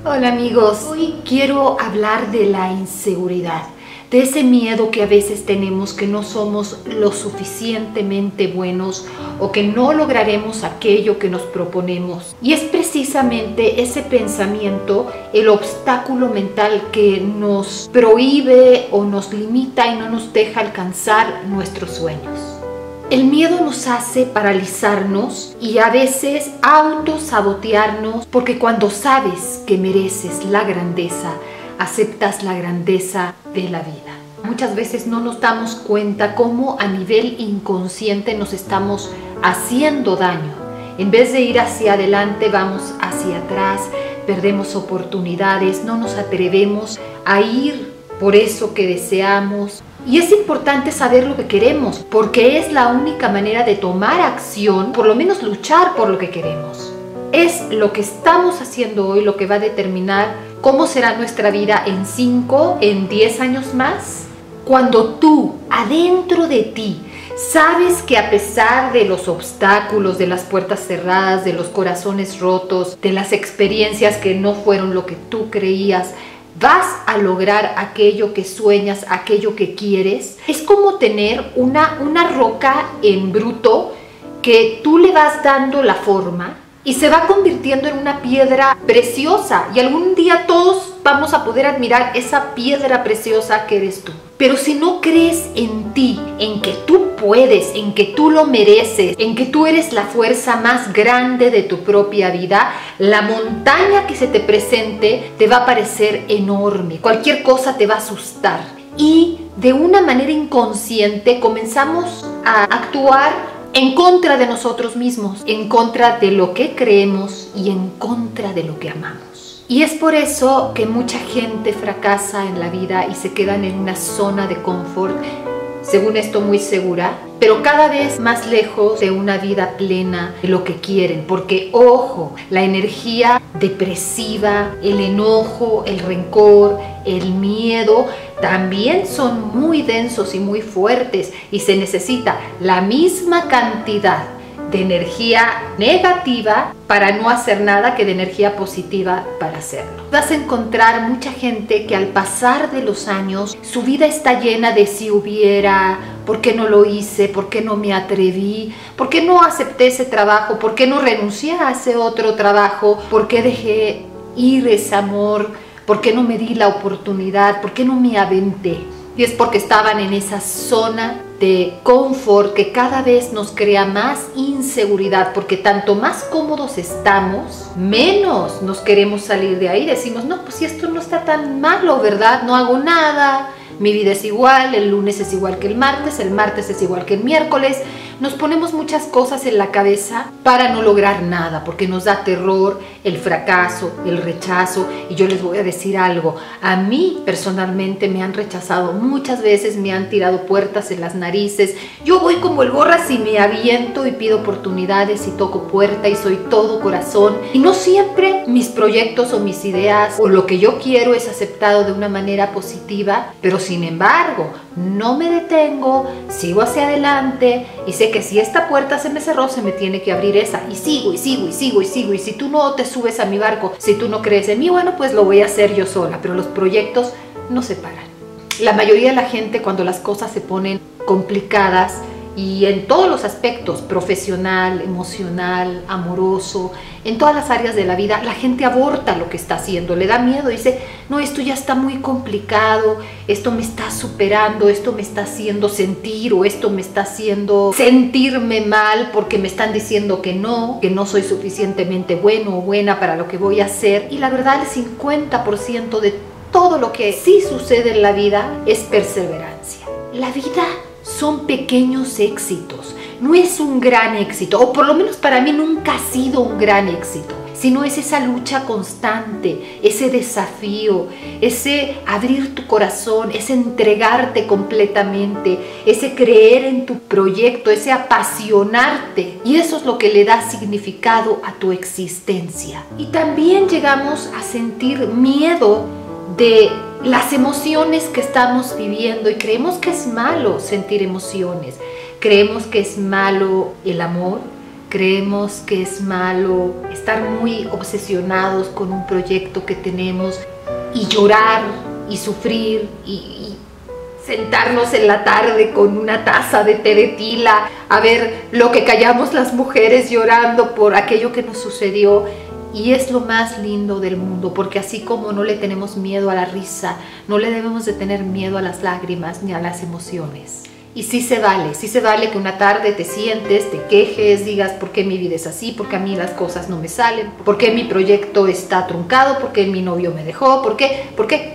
Hola amigos, hoy quiero hablar de la inseguridad, de ese miedo que a veces tenemos que no somos lo suficientemente buenos o que no lograremos aquello que nos proponemos. Y es precisamente ese pensamiento el obstáculo mental que nos prohíbe o nos limita y no nos deja alcanzar nuestros sueños. El miedo nos hace paralizarnos y a veces autosabotearnos, porque cuando sabes que mereces la grandeza, aceptas la grandeza de la vida. Muchas veces no nos damos cuenta cómo a nivel inconsciente nos estamos haciendo daño. En vez de ir hacia adelante, vamos hacia atrás, perdemos oportunidades, no nos atrevemos a ir por eso que deseamos. Y es importante saber lo que queremos, porque es la única manera de tomar acción, por lo menos luchar por lo que queremos. Es lo que estamos haciendo hoy lo que va a determinar cómo será nuestra vida en 5, en 10 años más. Cuando tú, adentro de ti, sabes que a pesar de los obstáculos, de las puertas cerradas, de los corazones rotos, de las experiencias que no fueron lo que tú creías, vas a lograr aquello que sueñas, aquello que quieres. Es como tener una roca en bruto que tú le vas dando la forma y se va convirtiendo en una piedra preciosa. Y algún día todos vamos a poder admirar esa piedra preciosa que eres tú. Pero si no crees en ti, en que tú puedes, en que tú lo mereces, en que tú eres la fuerza más grande de tu propia vida, la montaña que se te presente te va a parecer enorme. Cualquier cosa te va a asustar. Y de una manera inconsciente comenzamos a actuar en contra de nosotros mismos, en contra de lo que creemos y en contra de lo que amamos. Y es por eso que mucha gente fracasa en la vida y se quedan en una zona de confort, según esto muy segura, pero cada vez más lejos de una vida plena de lo que quieren. Porque, ojo, la energía depresiva, el enojo, el rencor, el miedo, también son muy densos y muy fuertes y se necesita la misma cantidad de energía negativa para no hacer nada que de energía positiva para hacerlo. Vas a encontrar mucha gente que al pasar de los años su vida está llena de si hubiera, ¿por qué no lo hice? ¿Por qué no me atreví? ¿Por qué no acepté ese trabajo? ¿Por qué no renuncié a ese otro trabajo? ¿Por qué dejé ir ese amor? ¿Por qué no me di la oportunidad? ¿Por qué no me aventé? Y es porque estaban en esa zona de confort que cada vez nos crea más inseguridad, porque tanto más cómodos estamos, menos nos queremos salir de ahí. Decimos, no, pues si esto no está tan malo, ¿verdad? No hago nada, mi vida es igual, el lunes es igual que el martes es igual que el miércoles. Nos ponemos muchas cosas en la cabeza para no lograr nada, porque nos da terror el fracaso, el rechazo. Y yo les voy a decir algo, a mí personalmente me han rechazado muchas veces, me han tirado puertas en las narices. Yo voy como el gorras y me aviento y pido oportunidades y toco puerta y soy todo corazón. Y no siempre mis proyectos o mis ideas o lo que yo quiero es aceptado de una manera positiva, pero sin embargo, no me detengo, sigo hacia adelante y sé que si esta puerta se me cerró, se me tiene que abrir esa. Y sigo, y sigo, y sigo, y sigo. Y si tú no te subes a mi barco, si tú no crees en mí, bueno, pues lo voy a hacer yo sola. Pero los proyectos no se paran. La mayoría de la gente, cuando las cosas se ponen complicadas, y en todos los aspectos, profesional, emocional, amoroso, en todas las áreas de la vida, la gente aborta lo que está haciendo, le da miedo, dice, no, esto ya está muy complicado, esto me está superando, esto me está haciendo sentir o esto me está haciendo sentirme mal porque me están diciendo que no soy suficientemente bueno o buena para lo que voy a hacer. Y la verdad, el 50% de todo lo que sí sucede en la vida es perseverancia. La vida son pequeños éxitos, no es un gran éxito, o por lo menos para mí nunca ha sido un gran éxito, sino es esa lucha constante, ese desafío, ese abrir tu corazón, ese entregarte completamente, ese creer en tu proyecto, ese apasionarte. Y eso es lo que le da significado a tu existencia. Y también llegamos a sentir miedo de las emociones que estamos viviendo y creemos que es malo sentir emociones. Creemos que es malo el amor, creemos que es malo estar muy obsesionados con un proyecto que tenemos y llorar y sufrir y sentarnos en la tarde con una taza de té de tila a ver lo que callamos las mujeres llorando por aquello que nos sucedió. Y es lo más lindo del mundo, porque así como no le tenemos miedo a la risa, no le debemos de tener miedo a las lágrimas ni a las emociones. Y sí se vale que una tarde te sientes, te quejes, digas por qué mi vida es así, por qué a mí las cosas no me salen, por qué mi proyecto está truncado, por qué mi novio me dejó, por qué,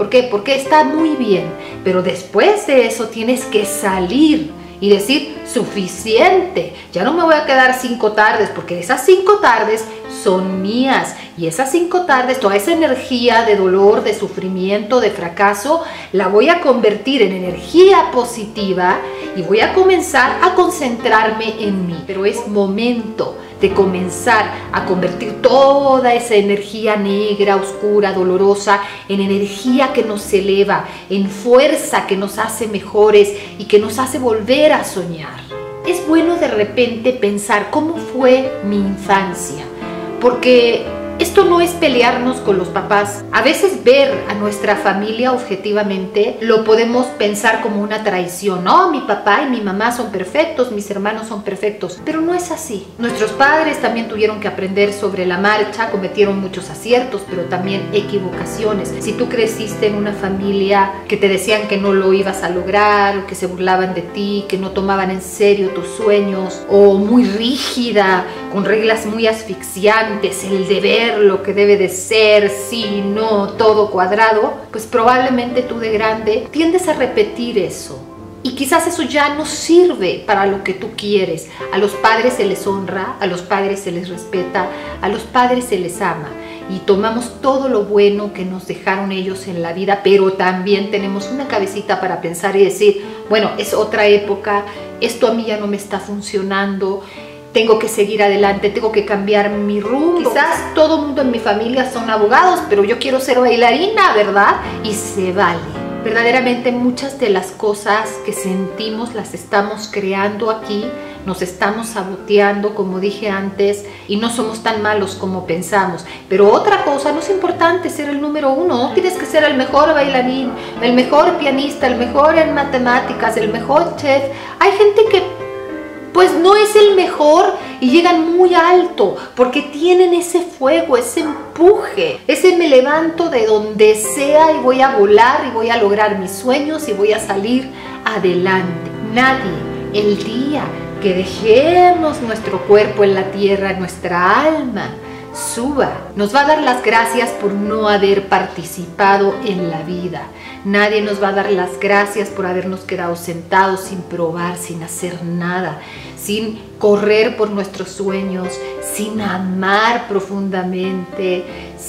está muy bien. Pero después de eso tienes que salir y decir, suficiente, ya no me voy a quedar 5 tardes, porque esas 5 tardes son mías, y esas 5 tardes, toda esa energía de dolor, de sufrimiento, de fracaso, la voy a convertir en energía positiva y voy a comenzar a concentrarme en mí. Pero es momento de comenzar a convertir toda esa energía negra, oscura, dolorosa, en energía que nos eleva, en fuerza que nos hace mejores y que nos hace volver a soñar. Es bueno de repente pensar cómo fue mi infancia, porque esto no es pelearnos con los papás. A veces ver a nuestra familia objetivamente lo podemos pensar como una traición. No, mi papá y mi mamá son perfectos, mis hermanos son perfectos, pero no es así. Nuestros padres también tuvieron que aprender sobre la marcha, cometieron muchos aciertos, pero también equivocaciones. Si tú creciste en una familia que te decían que no lo ibas a lograr, o que se burlaban de ti, que no tomaban en serio tus sueños, o muy rígida, con reglas muy asfixiantes, el deber, lo que debe de ser, sí, no, todo cuadrado, pues probablemente tú de grande tiendes a repetir eso. Y quizás eso ya no sirve para lo que tú quieres. A los padres se les honra, a los padres se les respeta, a los padres se les ama. Y tomamos todo lo bueno que nos dejaron ellos en la vida, pero también tenemos una cabecita para pensar y decir, bueno, es otra época, esto a mí ya no me está funcionando, tengo que seguir adelante, tengo que cambiar mi rumbo. Quizás todo el mundo en mi familia son abogados, pero yo quiero ser bailarina, ¿verdad? Y se vale. Verdaderamente muchas de las cosas que sentimos las estamos creando aquí, nos estamos saboteando, como dije antes, y no somos tan malos como pensamos. Pero otra cosa, no es importante ser el número 1, no tienes que ser el mejor bailarín, el mejor pianista, el mejor en matemáticas, el mejor chef. Hay gente que pues no es el mejor y llegan muy alto porque tienen ese fuego, ese empuje, ese me levanto de donde sea y voy a volar y voy a lograr mis sueños y voy a salir adelante. Nadie, el día que dejemos nuestro cuerpo en la tierra, nuestra alma suba, nos va a dar las gracias por no haber participado en la vida. Nadie nos va a dar las gracias por habernos quedado sentados sin probar, sin hacer nada, sin correr por nuestros sueños, sin amar profundamente,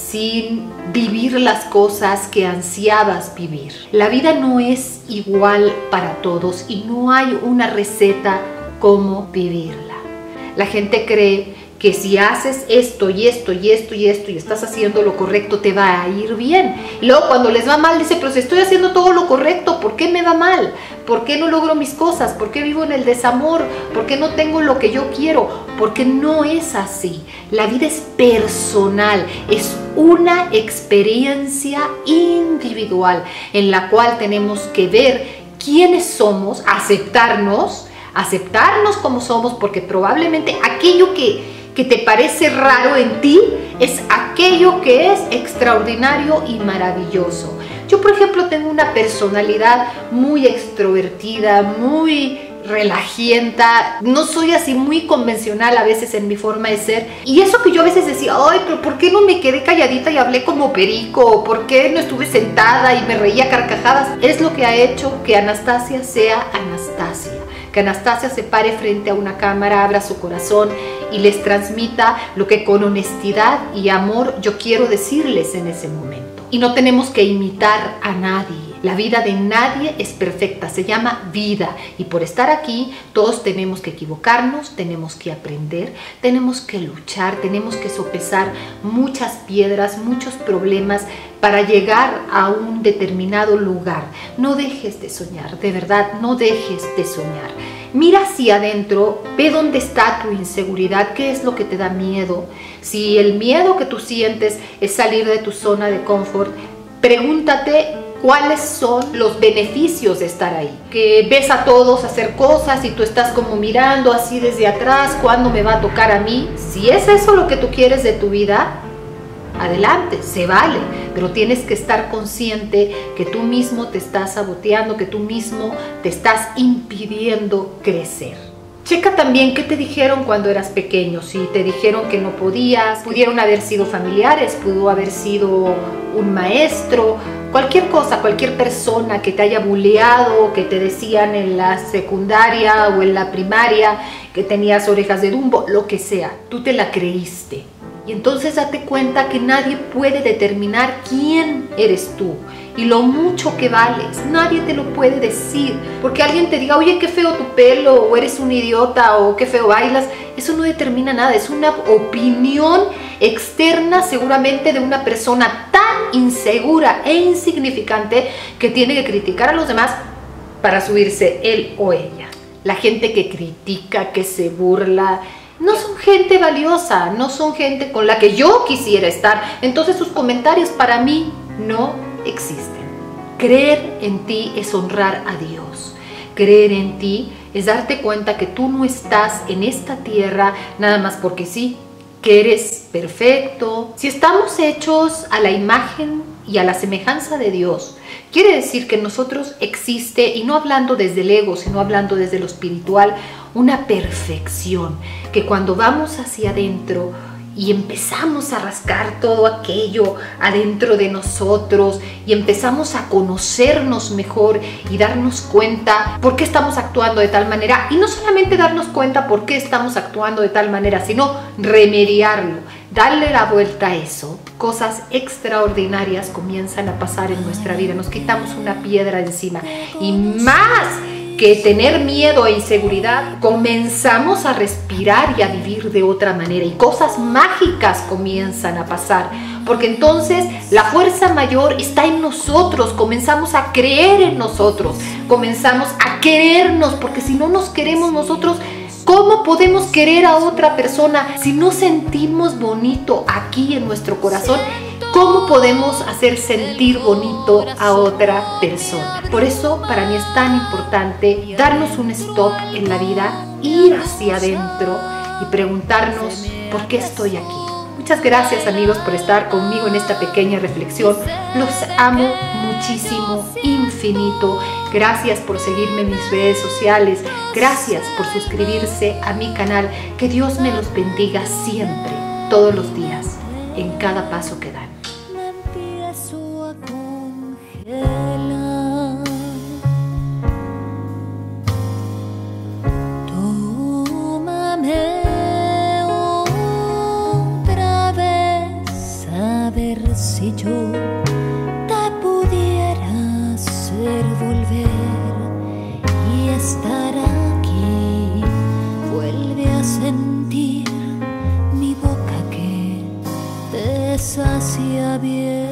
sin vivir las cosas que ansiabas vivir. La vida no es igual para todos y no hay una receta cómo vivirla. La gente cree que si haces esto y esto y esto y esto y estás haciendo lo correcto te va a ir bien. Y luego cuando les va mal dice, pero si estoy haciendo todo lo correcto, ¿por qué me va mal? ¿Por qué no logro mis cosas? ¿Por qué vivo en el desamor? ¿Por qué no tengo lo que yo quiero? Porque no es así. La vida es personal, es una experiencia individual en la cual tenemos que ver quiénes somos, aceptarnos como somos, porque probablemente aquello que te parece raro en ti es aquello que es extraordinario y maravilloso. Yo, por ejemplo, tengo una personalidad muy extrovertida, muy relajienta, no soy así muy convencional a veces en mi forma de ser, y eso que yo a veces decía, ay, pero ¿por qué no me quedé calladita y hablé como perico? ¿Por qué no estuve sentada y me reía carcajadas? Es lo que ha hecho que Anastasia sea Anastasia, que Anastasia se pare frente a una cámara, abra su corazón y les transmita lo que con honestidad y amor yo quiero decirles en ese momento. Y no tenemos que imitar a nadie. La vida de nadie es perfecta, se llama vida. Y por estar aquí, todos tenemos que equivocarnos, tenemos que aprender, tenemos que luchar, tenemos que sopesar muchas piedras, muchos problemas para llegar a un determinado lugar. No dejes de soñar, de verdad, no dejes de soñar. Mira hacia adentro, ve dónde está tu inseguridad, qué es lo que te da miedo. Si el miedo que tú sientes es salir de tu zona de confort, pregúntate cuáles son los beneficios de estar ahí. Que ves a todos hacer cosas y tú estás como mirando así desde atrás, ¿cuándo me va a tocar a mí? Si es eso lo que tú quieres de tu vida, adelante, se vale, pero tienes que estar consciente que tú mismo te estás saboteando, que tú mismo te estás impidiendo crecer. Checa también qué te dijeron cuando eras pequeño. Si te dijeron que no podías, pudieron haber sido familiares, pudo haber sido un maestro, cualquier cosa, cualquier persona que te haya buleado, que te decían en la secundaria o en la primaria que tenías orejas de Dumbo, lo que sea, tú te la creíste. Y entonces date cuenta que nadie puede determinar quién eres tú y lo mucho que vales. Nadie te lo puede decir. Porque alguien te diga, oye, qué feo tu pelo, o eres un idiota, o qué feo bailas. Eso no determina nada. Es una opinión externa seguramente de una persona tan insegura e insignificante que tiene que criticar a los demás para subirse él o ella. La gente que critica, que se burla, no son gente valiosa, no son gente con la que yo quisiera estar. Entonces sus comentarios para mí no existen. Creer en ti es honrar a Dios. Creer en ti es darte cuenta que tú no estás en esta tierra nada más porque sí, que eres perfecto. Si estamos hechos a la imagen y a la semejanza de Dios, quiere decir que en nosotros existe, y no hablando desde el ego, sino hablando desde lo espiritual, una perfección, que cuando vamos hacia adentro y empezamos a rascar todo aquello adentro de nosotros y empezamos a conocernos mejor y darnos cuenta por qué estamos actuando de tal manera, y no solamente darnos cuenta por qué estamos actuando de tal manera, sino remediarlo, darle la vuelta a eso, cosas extraordinarias comienzan a pasar en nuestra vida. Nos quitamos una piedra encima, y más que tener miedo e inseguridad, comenzamos a respirar y a vivir de otra manera, y cosas mágicas comienzan a pasar, porque entonces la fuerza mayor está en nosotros. Comenzamos a creer en nosotros, comenzamos a querernos, porque si no nos queremos nosotros, ¿cómo podemos querer a otra persona? Si no sentimos bonito aquí en nuestro corazón, ¿cómo podemos hacer sentir bonito a otra persona? Por eso para mí es tan importante darnos un stop en la vida, ir hacia adentro y preguntarnos ¿por qué estoy aquí? Muchas gracias, amigos, por estar conmigo en esta pequeña reflexión. Los amo muchísimo, infinito. Gracias por seguirme en mis redes sociales. Gracias por suscribirse a mi canal. Que Dios me los bendiga siempre, todos los días, en cada paso que dan. Si yo te pudiera hacer volver y estar aquí, vuelve a sentir mi boca que te sacia bien.